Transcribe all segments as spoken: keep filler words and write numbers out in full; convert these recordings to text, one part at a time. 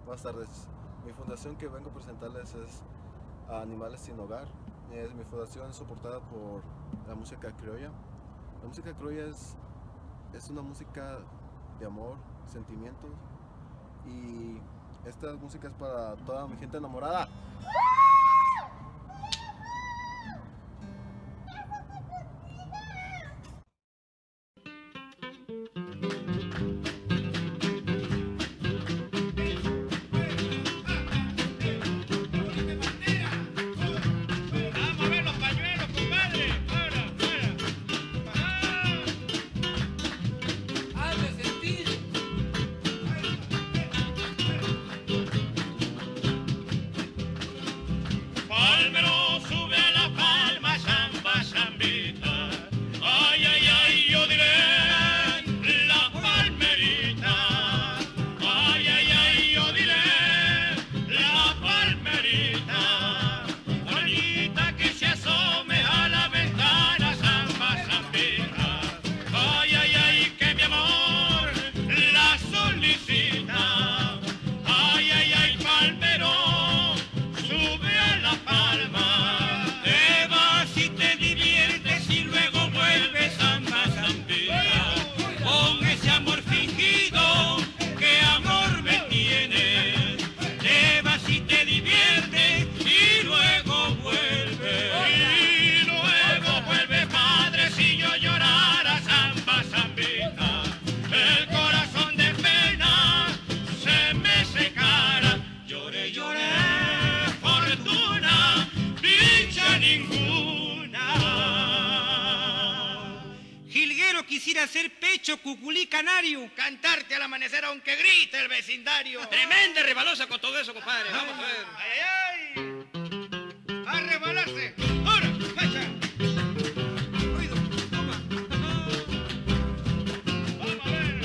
Buenas tardes. Mi fundación que vengo a presentarles es Animales Sin Hogar. Es, mi fundación es soportada por la música criolla. La música criolla es, es una música de amor, sentimientos, y esta música es para toda mi gente enamorada. Quisiera ser pecho, cuculí, canario. Cantarte al amanecer aunque grite el vecindario. Tremenda rebalosa con todo eso, compadre. Vamos a ver. ¡Ay, ay! ¡A rebalarse! ¡Ahora! ¡Fecha! Oído, toma. ¡Vamos a ver!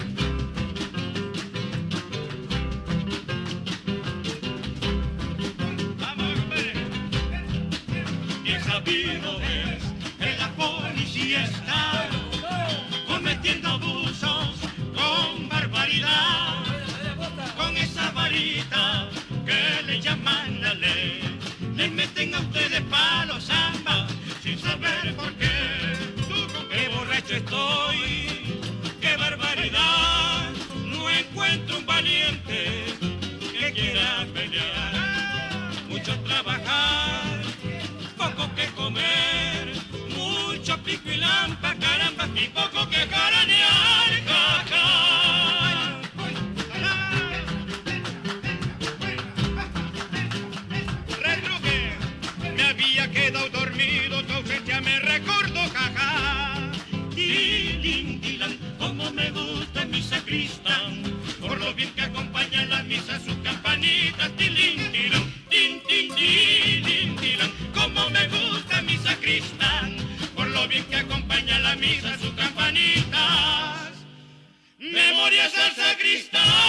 ¡Vamos, compadre! Bien sabido es que la policía está cometiendo abusos con barbaridad, con esa varita que le llaman la ley, le meten a ustedes palos samba sin saber por qué. Qué borracho estoy, qué barbaridad, no encuentro un valiente que quiera pelear, mucho trabajar, poco que comer, mucho pico y lampa, caramba, y poco que caranear, jaja. Retruque, me había quedado dormido, tu ausencia me recordó, jaja. Tilín, tilán, como me gusta mi sacristán, por lo bien que acompaña en la misa sus campanitas. Tilín, tilán, tin, tin, tilín, tilán, como me gusta mi sacristán, por lo bien que acompaña la misa sus campanitas. Memorias al sacristán.